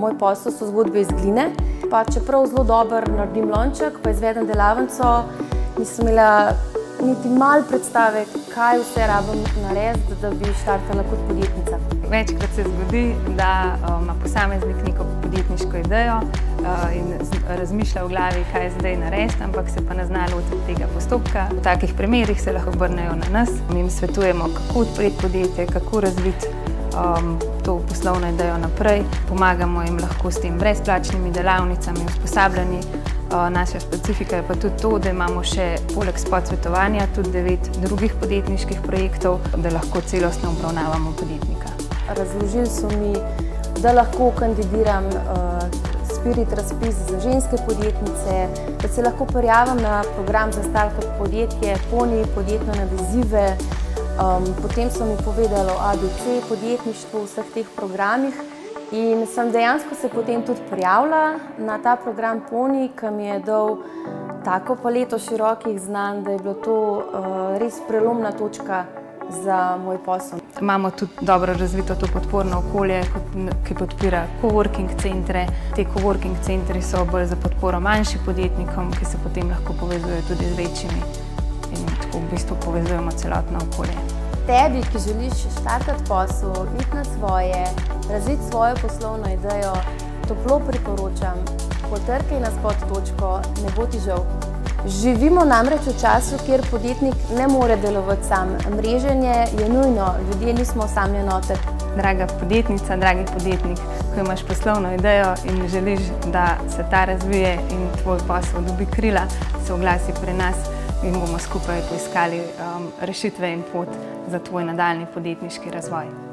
Moj posel so zgodbe iz gline. Pa čeprav zelo dober naredim lonček, pa izvedem delavnico, nisem imela niti malo predstave, kaj vse rabim narediti, da bi štartala kot podjetnica. Večkrat se zgodi, da ima posameznik neko podjetniško idejo in razmišlja v glavi, kaj zdaj narediti, ampak se pa ne zna lotiti tega postopka. V takih primerih se lahko obrnejo na nas. Mi jim svetujemo, kako odpreti podjetje, kako razviti to poslovno idejo naprej. Pomagamo jim lahko s tem brezplačnimi delavnicami, usposabljanji. Naša specifika je pa tudi to, da imamo še poleg spot svetovanja tudi 9 drugih podjetniških projektov, da lahko celostno obravnavamo podjetnika. Razložili so mi, da lahko kandidiram Spirit razpis za ženske podjetnice, da se lahko prijavim na program za startup podjetje, Poni, podjetne navezive. Potem so mi povedali o ABC podjetništvu, v vseh teh programih. In sem dejansko se potem tudi prijavila na ta program Poni, ki mi je dal tako paleto širokih znanj, da je bilo to res prelomna točka za moj posel. Imamo tudi dobro razvito to podporno okolje, ki podpira coworking centre. Te coworking centri so bolj za podporo manjšim podjetnikom, ki se potem lahko povezujejo tudi z večjimi in tako v bistvu povezujemo celotno okolje. Tebi, ki želiš štartati posel, iti na svoje, razviti svojo poslovno idejo, toplo priporočam, potrkaj na spot točko, ne bo ti žal. Živimo namreč v času, kjer podjetnik ne more delovati sam. Mreženje je nujno, ljudje nismo sami enote. Draga podjetnica, dragi podjetnik, ko imaš poslovno idejo in želiš, da se ta razvije in tvoj posel dobi krila, se oglasi pri nas in bomo skupaj poiskali rešitve in pot za tvoj nadaljnji podjetniški razvoj.